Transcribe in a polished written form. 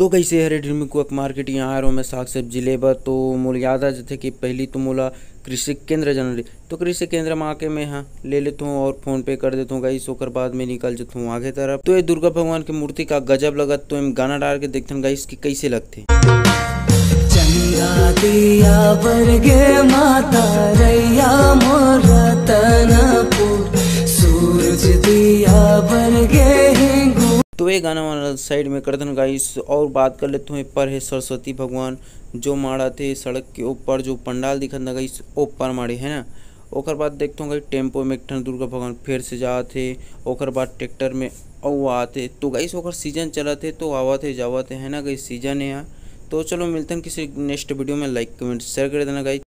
तो कैसे हरे ड्रीम को एक मार्केट यहाँ आ रहा हूँ मैं साग सब्जी लेबर। तो मोल याद आ जाते कि पहली तो मोला कृषि केंद्र जाना रही, तो कृषि केंद्र में आके मैं हाँ ले लेता हूँ और फोन पे कर देता हूँ गाइस। ओकर बाद में निकल जाता हूँ आगे तरफ। तो ये दुर्गा भगवान की मूर्ति का गजब लगत, तो हम गाना डाल के देखते हैं गाइस कि कैसे लगते। चंदा दिया बरगे माता रैया मोर रतनपुर, सूरज दिया बरगे हिंगू। तो ये गाना वाला साइड में कर देना गाइस। और बात कर लेते हैं पर है सरस्वती भगवान जो माड़ा थे सड़क के ऊपर जो पंडाल दिखत ना गाइस ऊपर माड़े है ना। ओकर बाद देखते हैं टेम्पो में एक ठन दुर्गा भगवान फिर से जाते। ओकर बाद ट्रैक्टर में और आते। तो गाइस ओकर सीजन चला थे तो आवते जावते है ना गाइस, सीजन है यहाँ। तो चलो मिलते हैं किसी नेक्स्ट वीडियो में। लाइक कमेंट शेयर कर देना गाइस।